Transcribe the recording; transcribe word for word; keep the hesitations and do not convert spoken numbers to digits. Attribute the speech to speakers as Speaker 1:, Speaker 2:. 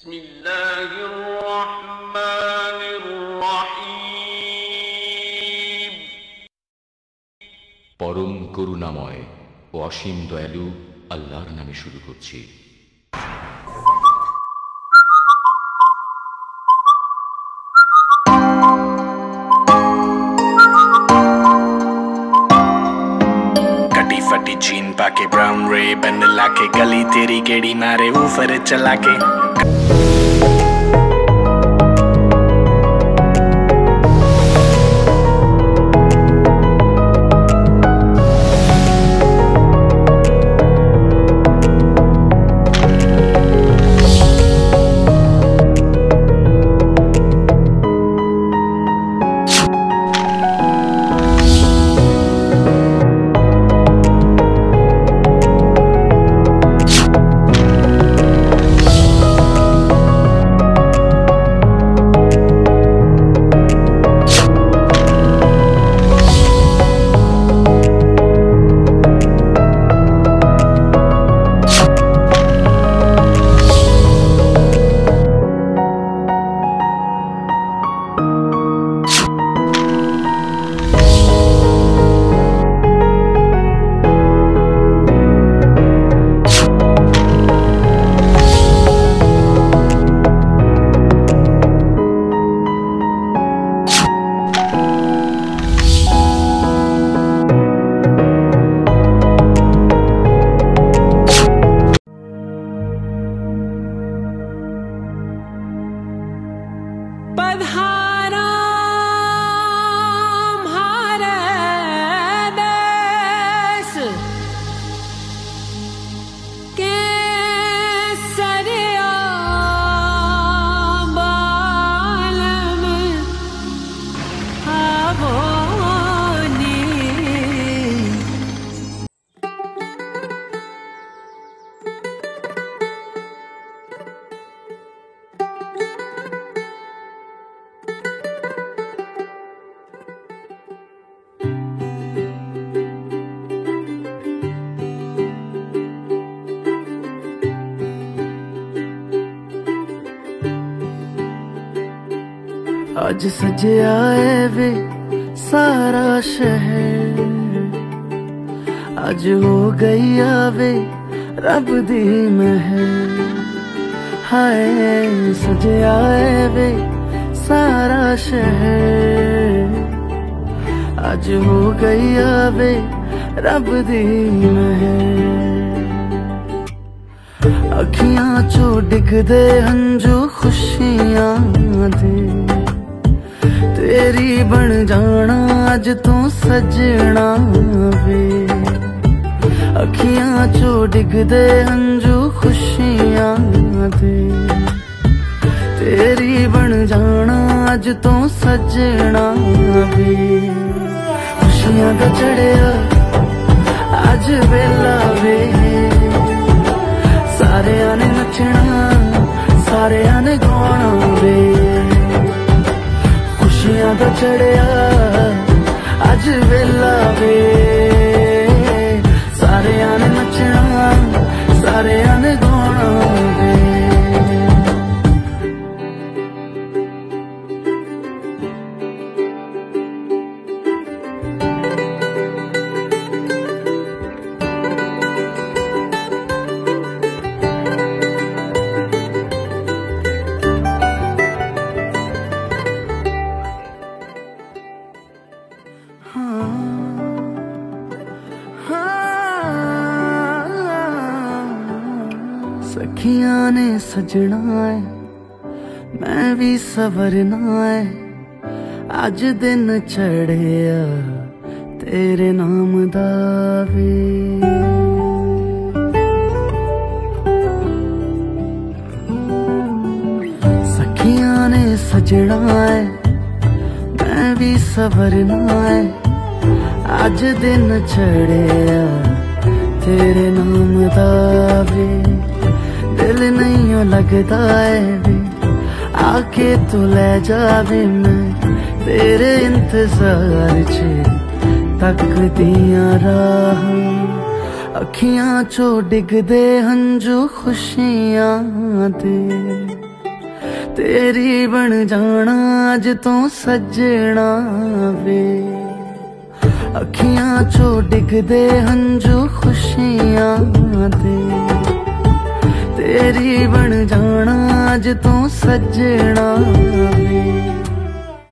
Speaker 1: বিসমিল্লাহিররহমানিররহিম। পরম করুণাময় ও অসীম দয়ালু আল্লাহর নামে শুরু করছি।
Speaker 2: फटी जीन पाके ब्राउन रे बन लाके गली तेरी गेड़ी मारे ऊपर चला के
Speaker 3: आज सजया है वे सारा शहर, आज हो गई आवे रब दी महर। हाय सजया है वे सारा शहर, आज हो गई आवे रब दी महर। अखियां चो डिगदे हंजू खुशियां दे, तेरी बन जाना अज तू सजना वे। अखियां चो डिगदे हंजू खुशियां दे, तेरी बन जाना अज तू सजना वे। खुशियां दा चढ़िया अज वेला वे, सारे ने नचना सारे ने गाना वे। खुशियां दा चढ़िया अज वेला वे, सारे ने नचना सारे ने गाना वे। सखियां ने सजना है मैं भी सवरना है, अज दिन चढ़िया तेरे नाम दा वे। सखियां ने सजना है मैं भी सवरना है, अज दिन चढ़िया तेरे नाम दा वे। दिल नहीं लगता है वे, आके तू ले जावे मैं तेरे इंतजार च तकदियां राह। अखियां चो डिगदे हंजू खुशियां दे, तेरी बन जाना अज तो सजना वे, अखियां चो डिगदे हंजू खुशियां दे, तेरी बन जाना अज तो सजना वे।